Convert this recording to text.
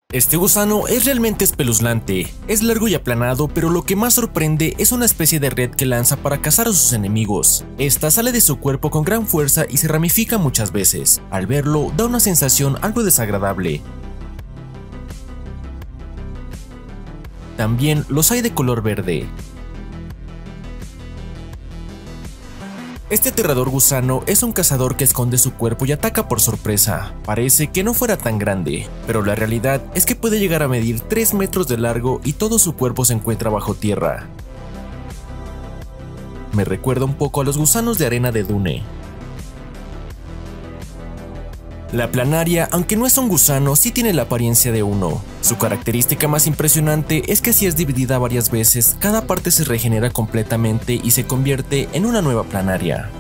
Este gusano es realmente espeluznante, es largo y aplanado, pero lo que más sorprende es una especie de red que lanza para cazar a sus enemigos. Esta sale de su cuerpo con gran fuerza y se ramifica muchas veces. Al verlo, da una sensación algo desagradable. También los hay de color verde. Este aterrador gusano es un cazador que esconde su cuerpo y ataca por sorpresa. Parece que no fuera tan grande, pero la realidad es que puede llegar a medir 3 metros de largo y todo su cuerpo se encuentra bajo tierra. Me recuerda un poco a los gusanos de arena de Dune. La planaria, aunque no es un gusano, sí tiene la apariencia de uno. Su característica más impresionante es que si es dividida varias veces, cada parte se regenera completamente y se convierte en una nueva planaria.